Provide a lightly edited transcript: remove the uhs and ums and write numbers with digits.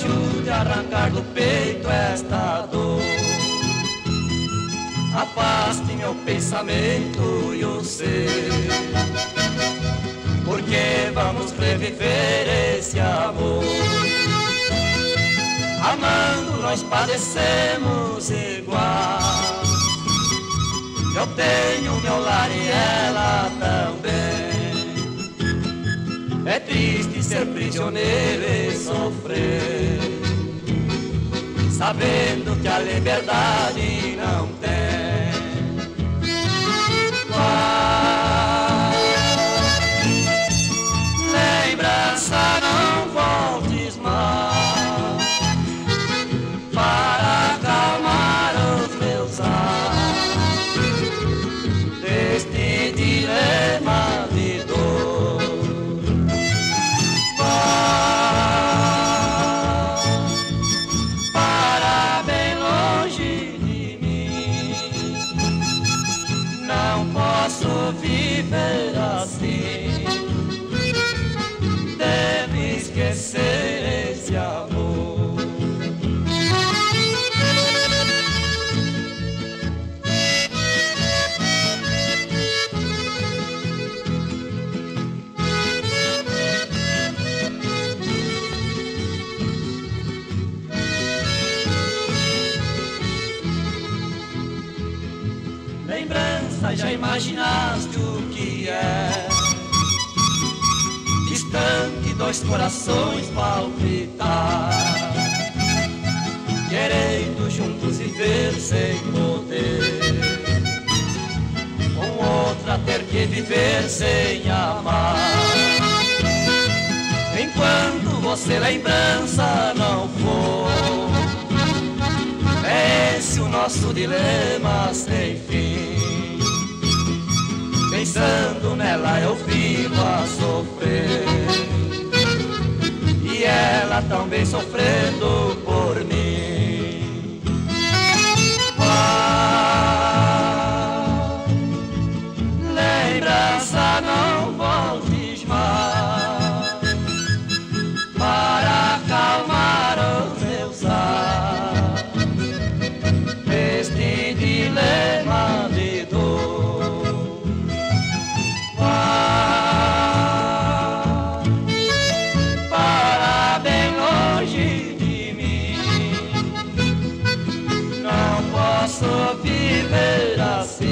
ajude a arrancar do peito esta dor. Afaste meu pensamento e o seu, porque vamos reviver esse amor. Amando nós padecemos igual. Eu tenho meu lar e ela também. É triste ser prisioneiro e sofrer, sabendo que a liberdade não tem. Lembrança, não voltes mais para acalmar os meus atos deste dilema de dor. Para bem longe de mim, não posso viver assim. Devo esquecer esse amor. Lembrança, já imaginaste o que é? Distante, dois corações palpitar, querendo juntos viver sem poder, com outra ter que viver sem amar. Enquanto você lembrança não for, é esse o nosso dilema sem fim. Pensando nela eu vivo a sofrer, e ela também sofrendo por mim. Lembrança, não voltes mais para acalmar os meus atos deste dilema de dor. Para bem longe de mim, não posso viver assim.